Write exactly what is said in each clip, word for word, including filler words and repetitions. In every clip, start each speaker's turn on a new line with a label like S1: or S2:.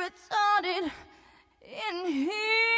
S1: retarded in here.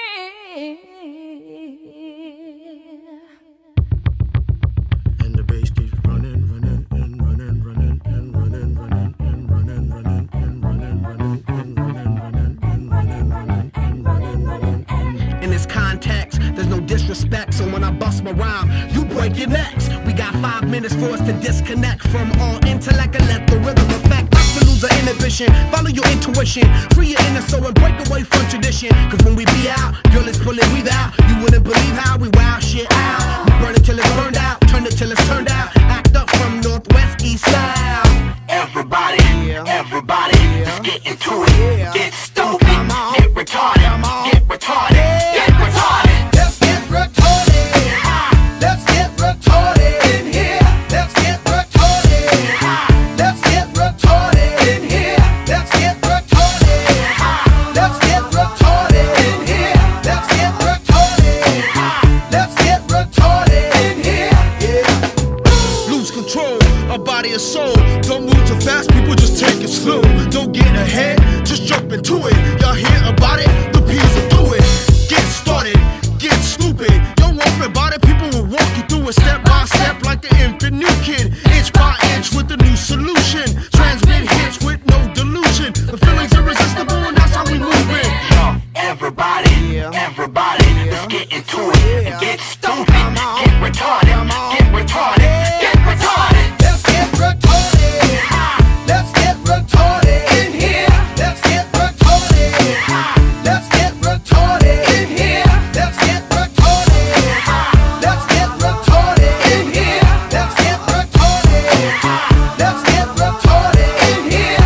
S2: And the bass keeps running, running, and running, running, and running, running, and running, running, and running, running, and running, running, and running, running, and running, running, and in this context, there's no disrespect, so when I bust my rhyme, you break your necks. We got five minutes for us to disconnect from all intellect and let the rhythm affect us to lose our inhibition. Follow your intuition, free your inner soul and break away from tradition. Cause when we be out, girl, it's pulling we out. You wouldn't believe how we wow shit out. We burn it till it's burned out, turn it till it's turned out. Act up from northwest, east, south.
S3: Everybody, everybody, let's get into it. Get stupid, get retarded, get retarded, get retarded.
S4: Let's get retarded. Let's get retarded in here. Let's get retarded. Let's get retarded in here. Let's get retarded. Let's get retarded in here. Let's get retarded. Let's get retarded in here. Yeah.
S2: Lose control, a body and soul. Don't move too fast, people, just take it slow. Don't get ahead, just jump into it. Y'all hear about it? The P's will do it. Get started, get stupid. Don't worry about it, people will walk you through it step by step like the infant new kid. Inch by inch with a new solution. Transmit hits with no delusion. The feeling's irresistible and that's how we move it.
S3: Yo, everybody, everybody, let's get into it. Get stupid, get retarded, get retarded, get retarded.
S4: Let's get retarded. Let's get retarded in here. Let's get retarded. Let's get retarded in here. Let's get retarded. Let's get retarded in here. Let's get retarded. Let's get retarded in here.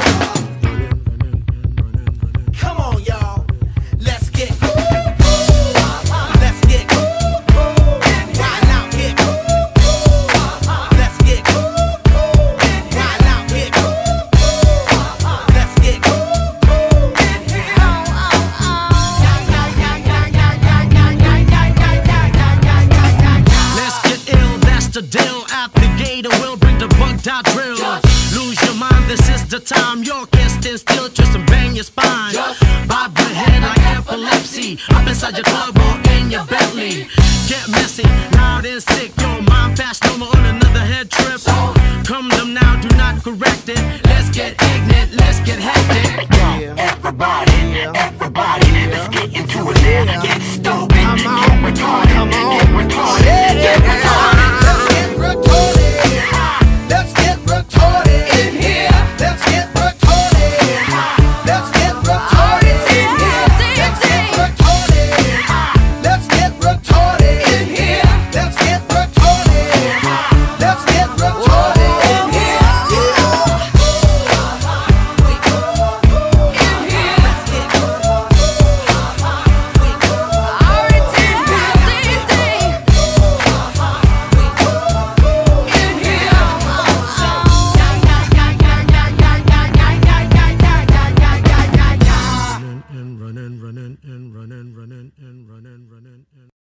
S4: Yeah. Come on, y'all. Let's get. Let's get. Right out here. Let's get. Right out here. Let's get.
S2: Let's get ill, that's the deal. At the gate, and we'll bring the bugged out drill. Lose your mind, this is the time. You can't stand still, twist and bang your spine. Bob your head like epilepsy. Up inside your club or in your Bentley. Get messy, loud and sick. Your mind fast, no more on another head trip. Come them now, do not correct it. Let's get ignorant, let's get hectic.
S3: Yo, everybody, everybody, let's get into it now. Get stupid, get retarded, get retarded, get retarded.